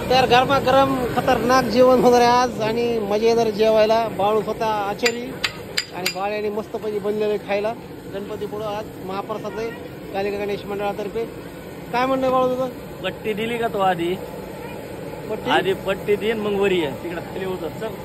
तर गरमागरम खतरनाक जेवण होणार आहे आज आणि मजा येणार जेवायला. बाळू स्वतः आचारी आणि बाळ्याने मस्तपैकी बनलेले खायला गणपती पुढं आज महाप्रसाद आहे कालिका गणेश मंडळातर्फे. काय म्हणणं बाळू तुझं? पट्टी दिली का तो आधी पट्टी देईन मग वरी आहे तिकडे खाली होत. चल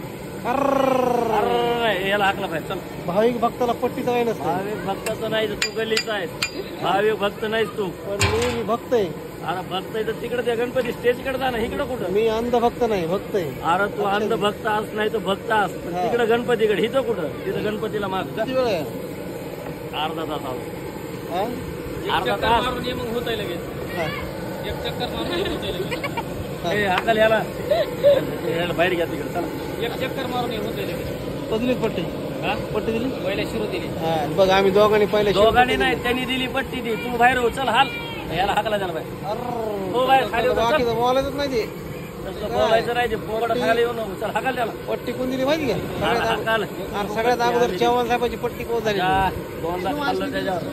याला हाकला पाहिजे. चल भाविक भक्ताला पट्टीचं काही नसतं. भाविक भक्ताचं नाही तू गल्लीचा आहेस. भाविक भक्त नाहीस तू. पण मी भक्त आहे. अरे भक्त आहे तर तिकडे त्या गणपती स्टेजकडे जा ना. इकडे कुठं? मी अंध भक्त नाही, भक्त आहे. अरे तू अंध भक्त आस नाही तो भक्त आस. तिकडे गणपतीकडे इथं कुठं? तिथं गणपतीला माग. किती वेळ आहे? अर्धा तास आलो. हा? अर्धा तास मग होत आहे लगेच. एक चक्कर मारून हाकाल याला बाहेर घ्या तिकडे. चला एक चक्कर मारून होत आहे लगेच. तो दिली पट्टी? पट्टी दिली पहिले सुरू दिली. बघ आम्ही दोघांनी पहिले दोघांनी नाही त्यांनी दिली पट्टी दी. तू बाहेर हो. चल हाल याला हाकला द्यायला बाहेर. हो बाहेर खाली बाकीचं बोलायचंच नाही ते. बोलायचं नाही ते पोगड खाली येऊ नको. चल हाकाल द्याला. पट्टी कोण दिली माहिती का? हाकाल. सगळ्यात अगोदर चव्हाण साहेबाची पट्टी कोण झाली? दोनदा खाल्लं त्याच्यावर.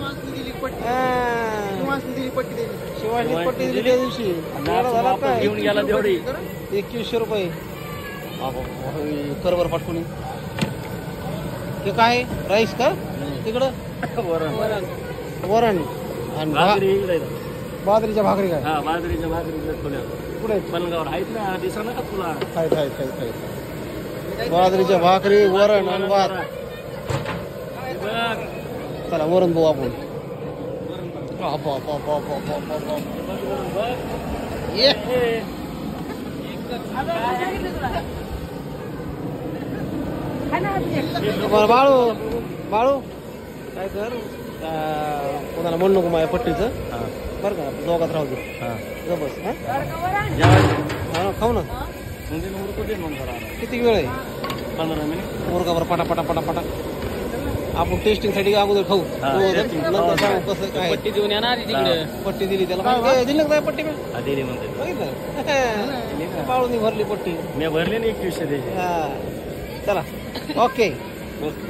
शिवाजी पट्टी दिली त्या दिवशी. घेऊन गेला तेवढी 2100 रुपये करवर पाठवून. ते काय राईस का तिकडं? वरण आणि बाजरीच्या भाकरी. काय हा बाजरीच्या भाकरी पुढे पलंगावर आहेत ना. दिसा नका तुला. बाजरीच्या भाकरी वरण आणि भात. चला वरण बघू आपण. बाळू बाळू काय कर कोणाला म्हणू नको माझ्या पट्टीचं बरं का? दोघात राहू दे. बस खाऊ ना. किती वेळ आहे? 15 मिनिट. मुरगावर पटा पटा पटा पटा. आपण टेस्टिंग साठी अगोदर खाऊ. कसं काय पट्टी देऊन येणार तिकडे. पट्टी दिली त्याला. दिली काय पट्टी? दिली म्हणते. बघितलं बाळूनी भरली पट्टी. मी भरली ना 2100 त्याची. चला ओके.